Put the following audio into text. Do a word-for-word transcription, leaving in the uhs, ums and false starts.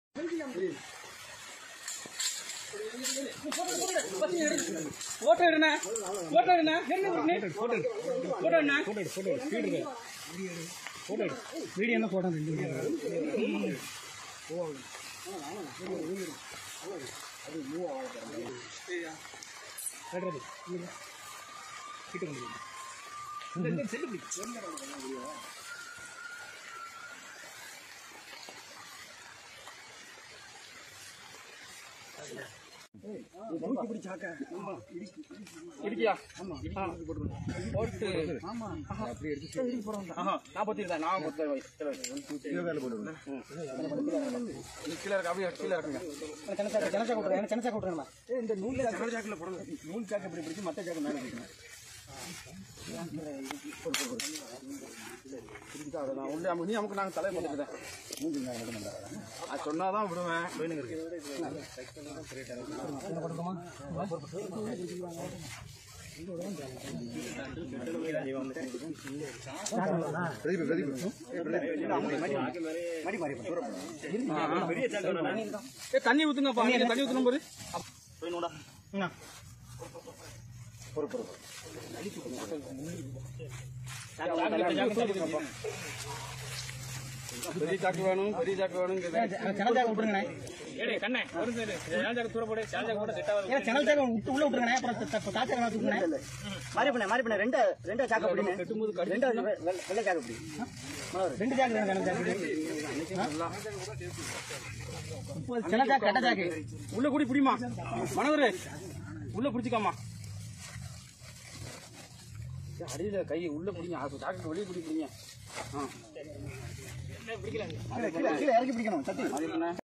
photo எடுண்ணா photo எடுண்ணா photo photo எடுண்ணா போட்டோ எடு போட்டோ ஸ்பீட் இருக்கு போட்டோ எடு வீடியோ என்ன போட்டோ ரெண்டு வீடியோ அது மூவ் ஆகல கரெக்ட் கிட்ட வந்து இந்த செல்லு பிடி இடிக்கியா போட்டு ஆமா அப்படியே எடுத்து இடிக்கி போறோம் நாற்பத்தி ஏழு நான் கீழே இருக்கு அப்படியே கீழே இருக்குங்க செனச்சா கூட்டுறேன் செனச்சா கூட்டுறேன் இந்த நூல் சாக்கில் போடணும் நூல் சாக்கு எப்படி பிடிச்சி மற்ற சாக்கு மேலே பிடிக்கணும் நீ நமக்கு நாங்கள் தலையை போட்டுக்கிறேன் அது சொன்னாதான் விடுவேன் தண்ணி ஊத்துங்கப்பா தண்ணி ஊத்தணும் போது பெரிய சாக்கு வேணும் பெரிய சாக்கு வேணும் உள்ள விட்டுருங்க மாறி பண்ண மாறி பண்ண ரெண்டு ரெண்டு சாக்கு அப்படின்னு கட்டும்போது ரெண்டு வெள்ளை சாக்கு அப்படி ரெண்டு சாக்கு சின்ன சாக்கு கட்ட சாக்கு உள்ள கூடி பிடிமா மனோரு உள்ள பிடிச்சிக்காமா அடியில கை உள்ள பிடிங்க சாக்கு வெளியே பிடி பிடிங்க இறக்கி பிடிக்கணும் சத்தி